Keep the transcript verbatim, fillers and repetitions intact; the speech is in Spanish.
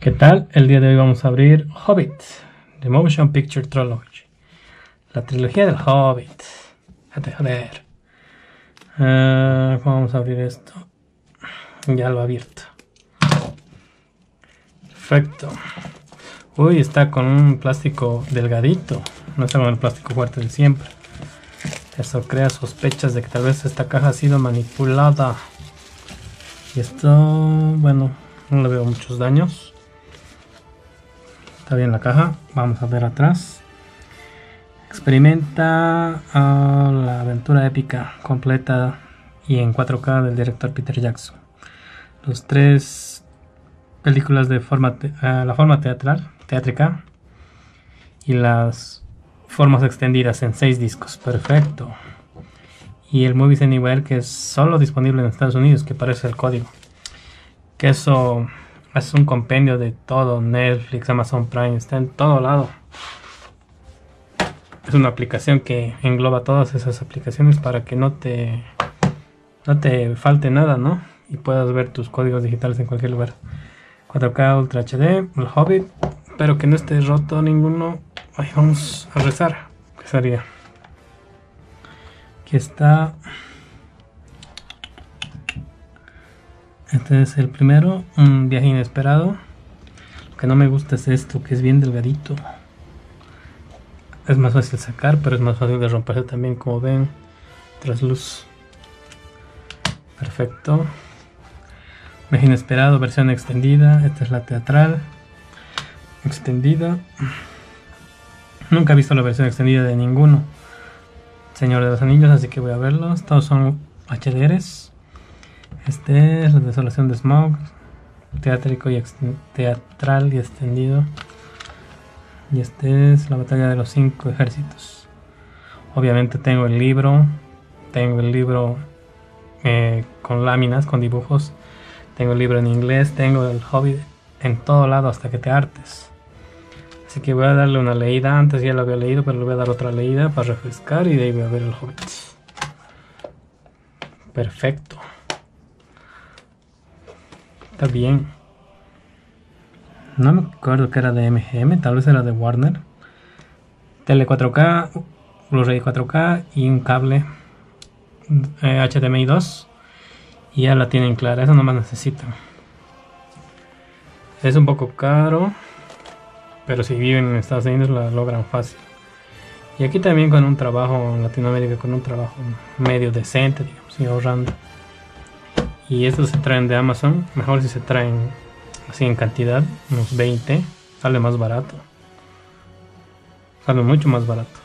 ¿Qué tal? El día de hoy vamos a abrir Hobbit, The Motion Picture Trilogy, la trilogía del Hobbit. Déjate joder. Uh, ¿Cómo vamos a abrir esto? Ya lo he abierto. Perfecto. Uy, está con un plástico delgadito. No está con el plástico fuerte de siempre. Eso crea sospechas de que tal vez esta caja ha sido manipulada. Y esto, bueno, no le veo muchos daños. Está bien la caja. Vamos a ver atrás. Experimenta uh, la aventura épica completa y en cuatro K del director Peter Jackson. Los tres películas de forma te uh, la forma teatral, teátrica y las formas extendidas en seis discos. Perfecto. Y el Movies Anywhere, que es solo disponible en Estados Unidos, que parece el código. Que eso es un compendio de todo. Netflix, Amazon Prime, está en todo lado. Es una aplicación que engloba todas esas aplicaciones para que no te no te falte nada, ¿no? Y puedas ver tus códigos digitales en cualquier lugar. cuatro K Ultra H D, el Hobbit. Espero que no esté roto ninguno. Ay, vamos a rezar. ¿Qué sería? Aquí está. Este es el primero, un viaje inesperado. Lo que no me gusta es esto, que es bien delgadito. Es más fácil sacar, pero es más fácil de romperse también, como ven, tras luz. Perfecto. Viaje inesperado, versión extendida. Esta es la teatral extendida. Nunca he visto la versión extendida de ninguno Señor de los Anillos, así que voy a verlos. Todos son H D Rs. Este es la desolación de Smaug, teátrico y teatral y extendido. Y este es la batalla de los cinco ejércitos. Obviamente tengo el libro, tengo el libro eh, con láminas, con dibujos. Tengo el libro en inglés, tengo el Hobbit en todo lado hasta que te hartes. Así que voy a darle una leída. Antes ya lo había leído, pero le voy a dar otra leída para refrescar y de ahí voy a ver el Hobbit. Perfecto. Está bien. No me acuerdo que era de M G M, tal vez era de Warner. Tele cuatro K, Blu-ray cuatro K y un cable eh, H D M I dos. Y ya la tienen clara, eso no más necesitan. Es un poco caro, pero si viven en Estados Unidos la logran fácil. Y aquí también con un trabajo en Latinoamérica, con un trabajo medio decente, digamos, y ahorrando. Y estos se traen de Amazon, mejor si se traen así en cantidad, unos veinte, sale más barato. Sale mucho más barato.